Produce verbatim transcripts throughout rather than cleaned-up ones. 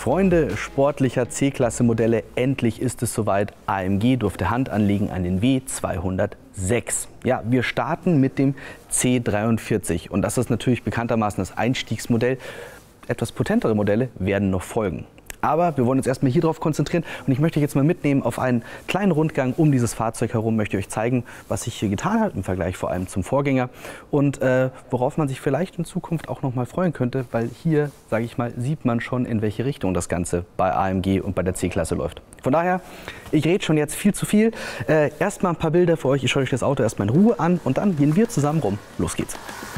Freunde sportlicher C-Klasse-Modelle, endlich ist es soweit. A M G durfte Hand anlegen an den W zweihundertsechs. Ja, wir starten mit dem C dreiundvierzig und das ist natürlich bekanntermaßen das Einstiegsmodell. Etwas potentere Modelle werden noch folgen. Aber wir wollen uns erstmal hier drauf konzentrieren und ich möchte euch jetzt mal mitnehmen auf einen kleinen Rundgang um dieses Fahrzeug herum, möchte euch zeigen, was sich hier getan hat im Vergleich vor allem zum Vorgänger und äh, worauf man sich vielleicht in Zukunft auch noch mal freuen könnte, weil hier, sage ich mal, sieht man schon, in welche Richtung das Ganze bei A M G und bei der C-Klasse läuft. Von daher, ich rede schon jetzt viel zu viel. Äh, erstmal ein paar Bilder für euch, ich schaue euch das Auto erstmal in Ruhe an und dann gehen wir zusammen rum. Los geht's!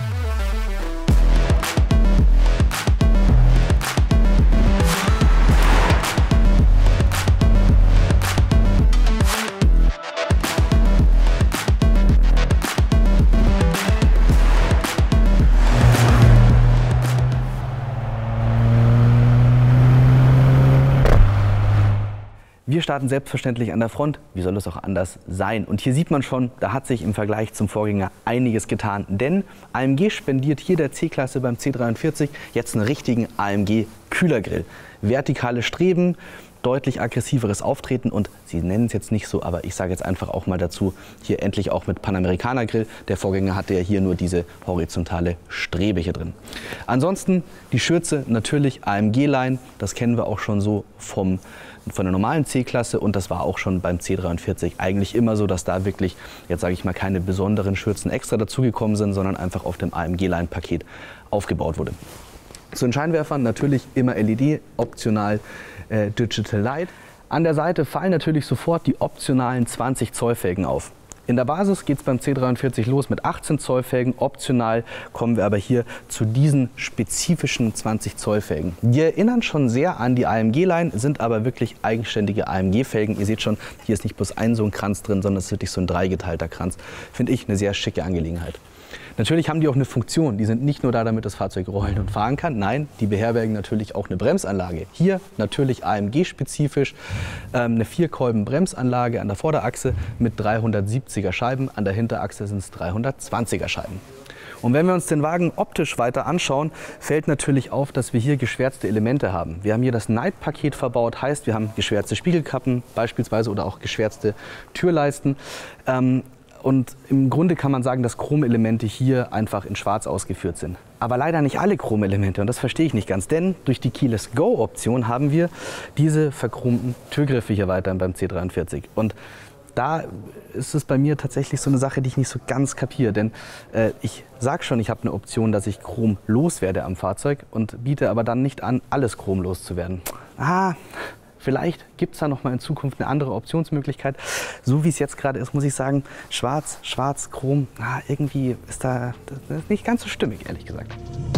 Wir starten selbstverständlich an der Front, wie soll es auch anders sein? Und hier sieht man schon, da hat sich im Vergleich zum Vorgänger einiges getan. Denn A M G spendiert hier der C-Klasse beim C dreiundvierzig jetzt einen richtigen A M G-Kühlergrill. Vertikale Streben, deutlich aggressiveres Auftreten und Sie nennen es jetzt nicht so, aber ich sage jetzt einfach auch mal dazu, hier endlich auch mit Panamericana-Grill. Der Vorgänger hatte ja hier nur diese horizontale Strebe hier drin. Ansonsten die Schürze natürlich A M G-Line, das kennen wir auch schon so vom von der normalen C-Klasse und das war auch schon beim C dreiundvierzig eigentlich immer so, dass da wirklich, jetzt sage ich mal, keine besonderen Schürzen extra dazugekommen sind, sondern einfach auf dem A M G-Line-Paket aufgebaut wurde. Zu den Scheinwerfern natürlich immer L E D, optional äh, Digital Light. An der Seite fallen natürlich sofort die optionalen zwanzig Zoll Felgen auf. In der Basis geht es beim C dreiundvierzig los mit achtzehn Zoll Felgen, optional kommen wir aber hier zu diesen spezifischen zwanzig Zoll Felgen. Die erinnern schon sehr an die A M G-Line, sind aber wirklich eigenständige A M G-Felgen. Ihr seht schon, hier ist nicht bloß ein so ein Kranz drin, sondern es ist wirklich so ein dreigeteilter Kranz. Finde ich eine sehr schicke Angelegenheit. Natürlich haben die auch eine Funktion. Die sind nicht nur da, damit das Fahrzeug rollen und fahren kann. Nein, die beherbergen natürlich auch eine Bremsanlage. Hier natürlich A M G-spezifisch ähm, eine Vierkolben-Bremsanlage an der Vorderachse mit dreihundertsiebziger Scheiben. An der Hinterachse sind es dreihundertzwanziger Scheiben. Und wenn wir uns den Wagen optisch weiter anschauen, fällt natürlich auf, dass wir hier geschwärzte Elemente haben. Wir haben hier das Night-Paket verbaut, heißt, wir haben geschwärzte Spiegelkappen beispielsweise oder auch geschwärzte Türleisten. Ähm, Und im Grunde kann man sagen, dass Chromelemente hier einfach in schwarz ausgeführt sind. Aber leider nicht alle Chromelemente und das verstehe ich nicht ganz, denn durch die Keyless Go Option haben wir diese verchromten Türgriffe hier weiterhin beim C dreiundvierzig. Und da ist es bei mir tatsächlich so eine Sache, die ich nicht so ganz kapiere, denn äh, ich sage schon, ich habe eine Option, dass ich Chrom loswerde am Fahrzeug und biete aber dann nicht an, alles Chrom loszuwerden. Ah, vielleicht gibt es da noch mal in Zukunft eine andere Optionsmöglichkeit. So wie es jetzt gerade ist, muss ich sagen, schwarz, schwarz, Chrom, ah, irgendwie ist da das ist nicht ganz so stimmig, ehrlich gesagt.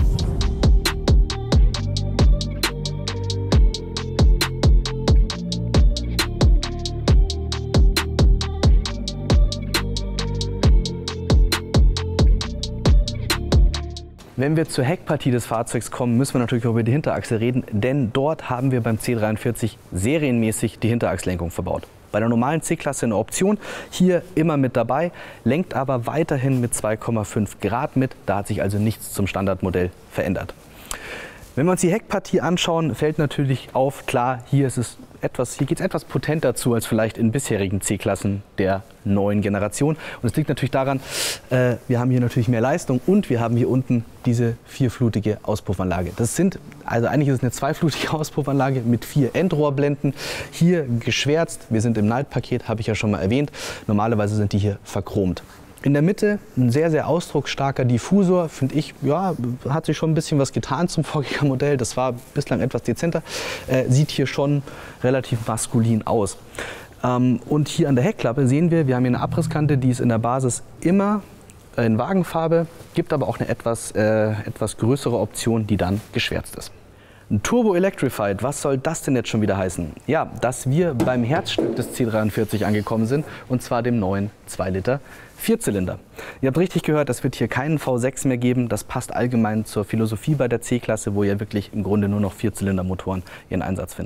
Wenn wir zur Heckpartie des Fahrzeugs kommen, müssen wir natürlich auch über die Hinterachse reden, denn dort haben wir beim C dreiundvierzig serienmäßig die Hinterachslenkung verbaut. Bei der normalen C-Klasse eine Option, hier immer mit dabei, lenkt aber weiterhin mit zwei Komma fünf Grad mit, da hat sich also nichts zum Standardmodell verändert. Wenn wir uns die Heckpartie anschauen, fällt natürlich auf, klar, hier ist es etwas, hier geht es etwas potenter zu als vielleicht in bisherigen C-Klassen der neuen Generation. Und es liegt natürlich daran, äh, wir haben hier natürlich mehr Leistung und wir haben hier unten diese vierflutige Auspuffanlage. Das sind, also eigentlich ist es eine zweiflutige Auspuffanlage mit vier Endrohrblenden. Hier geschwärzt, wir sind im Night-Paket, habe ich ja schon mal erwähnt. Normalerweise sind die hier verchromt. In der Mitte ein sehr, sehr ausdrucksstarker Diffusor, finde ich, ja, hat sich schon ein bisschen was getan zum Vorgängermodell. Das war bislang etwas dezenter, äh, sieht hier schon relativ maskulin aus. Ähm, und hier an der Heckklappe sehen wir, wir haben hier eine Abrisskante, die ist in der Basis immer in Wagenfarbe, gibt aber auch eine etwas, äh, etwas größere Option, die dann geschwärzt ist. Turbo Electrified, was soll das denn jetzt schon wieder heißen? Ja, dass wir beim Herzstück des C dreiundvierzig angekommen sind, und zwar dem neuen zwei Liter Vierzylinder. Ihr habt richtig gehört, es wird hier keinen V sechs mehr geben. Das passt allgemein zur Philosophie bei der C-Klasse, wo ja wirklich im Grunde nur noch Vierzylindermotoren ihren Einsatz finden.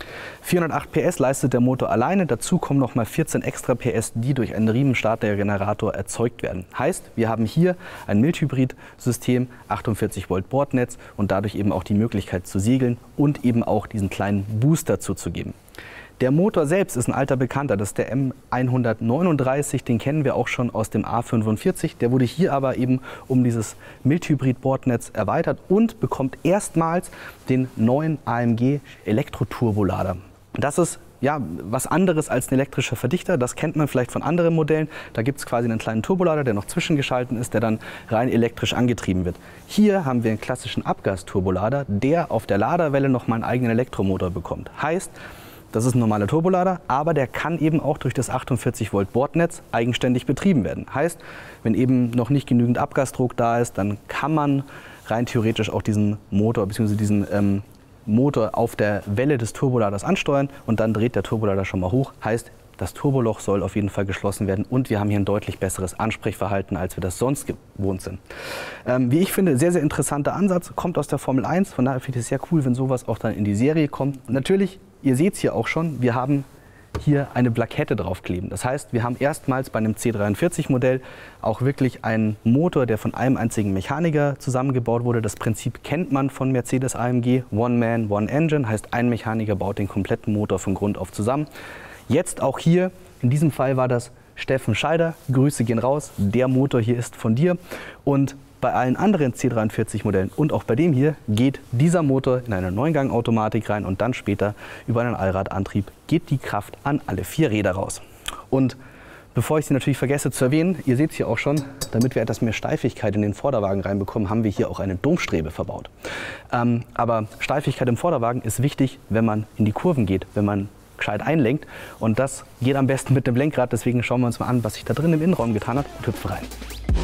vierhundertacht P S leistet der Motor alleine, dazu kommen noch mal vierzehn extra P S, die durch einen Riemenstartergenerator erzeugt werden. Heißt, wir haben hier ein Mild-Hybrid-System, achtundvierzig Volt Bordnetz und dadurch eben auch die Möglichkeit zu segeln und eben auch diesen kleinen Boost dazu zu geben. Der Motor selbst ist ein alter Bekannter, das ist der M hundertneununddreißig, den kennen wir auch schon aus dem A fünfundvierzig. Der wurde hier aber eben um dieses Mild-Hybrid-Bordnetz erweitert und bekommt erstmals den neuen A M G Elektro-Turbolader. Das ist ja was anderes als ein elektrischer Verdichter, das kennt man vielleicht von anderen Modellen. Da gibt es quasi einen kleinen Turbolader, der noch zwischengeschalten ist, der dann rein elektrisch angetrieben wird. Hier haben wir einen klassischen Abgasturbolader, der auf der Laderwelle noch mal einen eigenen Elektromotor bekommt. Heißt, das ist ein normaler Turbolader, aber der kann eben auch durch das achtundvierzig Volt Bordnetz eigenständig betrieben werden. Heißt, wenn eben noch nicht genügend Abgasdruck da ist, dann kann man rein theoretisch auch diesen Motor bzw. diesen ähm, Motor auf der Welle des Turboladers ansteuern und dann dreht der Turbolader schon mal hoch. Heißt, das Turboloch soll auf jeden Fall geschlossen werden und wir haben hier ein deutlich besseres Ansprechverhalten, als wir das sonst gewohnt sind. Ähm, wie ich finde, sehr, sehr interessanter Ansatz, kommt aus der Formel eins, von daher finde ich es sehr cool, wenn sowas auch dann in die Serie kommt. Und natürlich, ihr seht es hier auch schon, wir haben hier eine Plakette draufkleben. Das heißt, wir haben erstmals bei einem C dreiundvierzig Modell auch wirklich einen Motor, der von einem einzigen Mechaniker zusammengebaut wurde. Das Prinzip kennt man von Mercedes A M G, One Man, One Engine, heißt ein Mechaniker baut den kompletten Motor von Grund auf zusammen. Jetzt auch hier, in diesem Fall war das Steffen Scheider, Grüße gehen raus, der Motor hier ist von dir und bei allen anderen C dreiundvierzig Modellen und auch bei dem hier geht dieser Motor in eine Neungang-Automatik rein und dann später über einen Allradantrieb geht die Kraft an alle vier Räder raus. Und bevor ich sie natürlich vergesse zu erwähnen, ihr seht es hier auch schon, damit wir etwas mehr Steifigkeit in den Vorderwagen reinbekommen, haben wir hier auch eine Domstrebe verbaut. Ähm, aber Steifigkeit im Vorderwagen ist wichtig, wenn man in die Kurven geht, wenn man gescheit einlenkt und das geht am besten mit dem Lenkrad, deswegen schauen wir uns mal an, was sich da drin im Innenraum getan hat und hüpfen rein.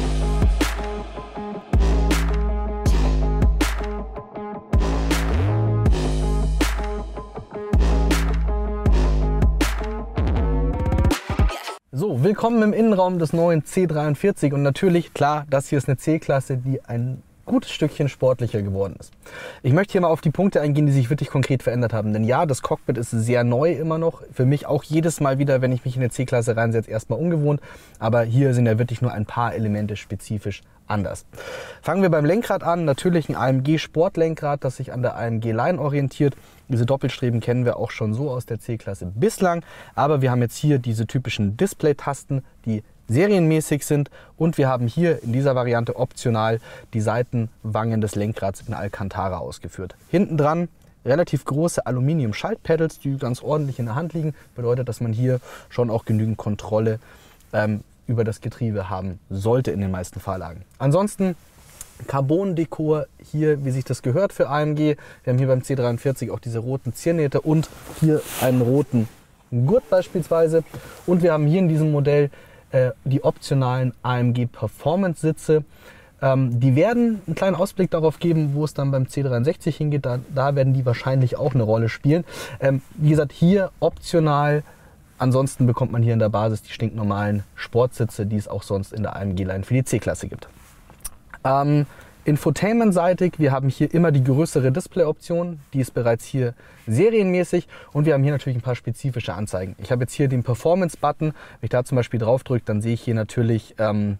So, willkommen im Innenraum des neuen C dreiundvierzig und natürlich, klar, das hier ist eine C-Klasse, die ein gutes Stückchen sportlicher geworden ist. Ich möchte hier mal auf die Punkte eingehen, die sich wirklich konkret verändert haben. Denn ja, das Cockpit ist sehr neu immer noch. Für mich auch jedes Mal wieder, wenn ich mich in eine C-Klasse reinsetze, erstmal ungewohnt. Aber hier sind ja wirklich nur ein paar Elemente spezifisch anders. Fangen wir beim Lenkrad an. Natürlich ein A M G Sportlenkrad, das sich an der A M G Line orientiert. Diese Doppelstreben kennen wir auch schon so aus der C-Klasse bislang. Aber wir haben jetzt hier diese typischen Display-Tasten, die serienmäßig sind und wir haben hier in dieser Variante optional die Seitenwangen des Lenkrads in Alcantara ausgeführt. Hinten dran relativ große Aluminium-Schaltpedals, die ganz ordentlich in der Hand liegen. Bedeutet, dass man hier schon auch genügend Kontrolle ähm, über das Getriebe haben sollte in den meisten Fahrlagen. Ansonsten Carbon-Dekor hier, wie sich das gehört für A M G. Wir haben hier beim C dreiundvierzig auch diese roten Ziernähte und hier einen roten Gurt beispielsweise. Und wir haben hier in diesem Modell die optionalen A M G Performance Sitze. Ähm, die werden einen kleinen Ausblick darauf geben, wo es dann beim C dreiundsechzig hingeht. Da, da werden die wahrscheinlich auch eine Rolle spielen. Ähm, wie gesagt, hier optional. Ansonsten bekommt man hier in der Basis die stinknormalen Sportsitze, die es auch sonst in der A M G-Line für die C-Klasse gibt. Ähm, Infotainment-seitig, wir haben hier immer die größere Display-Option, die ist bereits hier serienmäßig und wir haben hier natürlich ein paar spezifische Anzeigen. Ich habe jetzt hier den Performance-Button, wenn ich da zum Beispiel drauf drücke, dann sehe ich hier natürlich, ähm,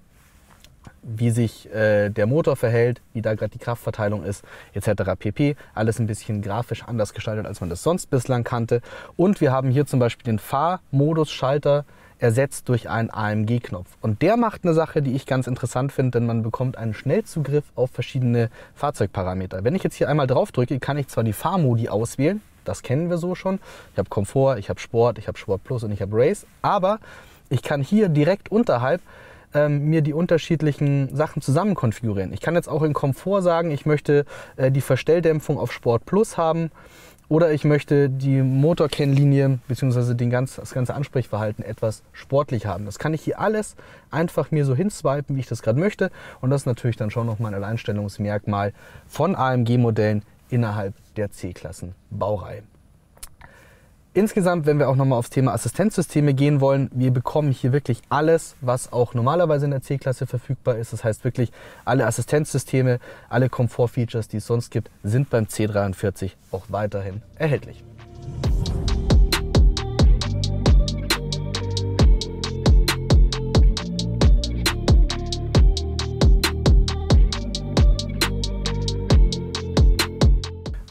wie sich äh, der Motor verhält, wie da gerade die Kraftverteilung ist, et cetera pp. Alles ein bisschen grafisch anders gestaltet, als man das sonst bislang kannte. Und wir haben hier zum Beispiel den Fahrmodus-Schalter ersetzt durch einen A M G-Knopf. Und der macht eine Sache, die ich ganz interessant finde, denn man bekommt einen Schnellzugriff auf verschiedene Fahrzeugparameter. Wenn ich jetzt hier einmal drauf drücke, kann ich zwar die Fahrmodi auswählen, das kennen wir so schon. Ich habe Komfort, ich habe Sport, ich habe Sport Plus und ich habe Race, aber ich kann hier direkt unterhalb ähm, mir die unterschiedlichen Sachen zusammen konfigurieren. Ich kann jetzt auch in Komfort sagen, ich möchte äh, die Verstelldämpfung auf Sport Plus haben. Oder ich möchte die Motorkennlinie bzw. den ganz, das ganze Ansprechverhalten etwas sportlich haben. Das kann ich hier alles einfach mir so hinswipen, wie ich das gerade möchte. Und das ist natürlich dann schon nochmal ein Alleinstellungsmerkmal von A M G-Modellen innerhalb der C-Klassen-Baureihe. Insgesamt, wenn wir auch nochmal aufs Thema Assistenzsysteme gehen wollen, wir bekommen hier wirklich alles, was auch normalerweise in der C-Klasse verfügbar ist. Das heißt wirklich, alle Assistenzsysteme, alle Komfortfeatures, die es sonst gibt, sind beim C dreiundvierzig auch weiterhin erhältlich.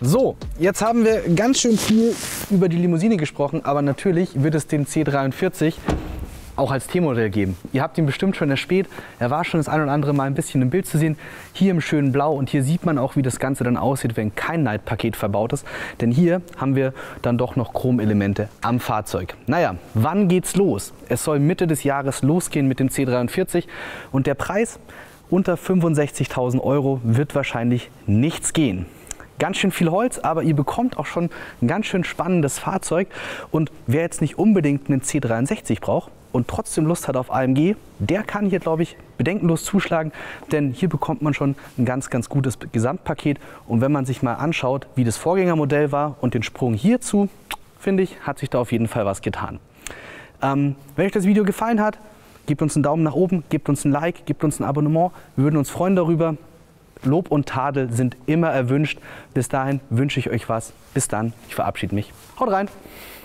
So, jetzt haben wir ganz schön viel über die Limousine gesprochen, aber natürlich wird es den C dreiundvierzig auch als T-Modell geben. Ihr habt ihn bestimmt schon erspäht. Er war schon das ein oder andere Mal ein bisschen im Bild zu sehen. Hier im schönen Blau, und hier sieht man auch, wie das Ganze dann aussieht, wenn kein Night-Paket verbaut ist. Denn hier haben wir dann doch noch Chromelemente am Fahrzeug. Naja, wann geht's los? Es soll Mitte des Jahres losgehen mit dem C dreiundvierzig und der Preis unter fünfundsechzigtausend Euro wird wahrscheinlich nichts gehen. Ganz schön viel Holz, aber ihr bekommt auch schon ein ganz schön spannendes Fahrzeug. Und wer jetzt nicht unbedingt einen C dreiundsechzig braucht und trotzdem Lust hat auf A M G, der kann hier, glaube ich, bedenkenlos zuschlagen, denn hier bekommt man schon ein ganz, ganz gutes Gesamtpaket. Und wenn man sich mal anschaut, wie das Vorgängermodell war und den Sprung hierzu, finde ich, hat sich da auf jeden Fall was getan. Ähm, wenn euch das Video gefallen hat, gebt uns einen Daumen nach oben, gebt uns ein Like, gebt uns ein Abonnement. Wir würden uns freuen darüber. Lob und Tadel sind immer erwünscht. Bis dahin wünsche ich euch was. Bis dann, ich verabschiede mich. Haut rein!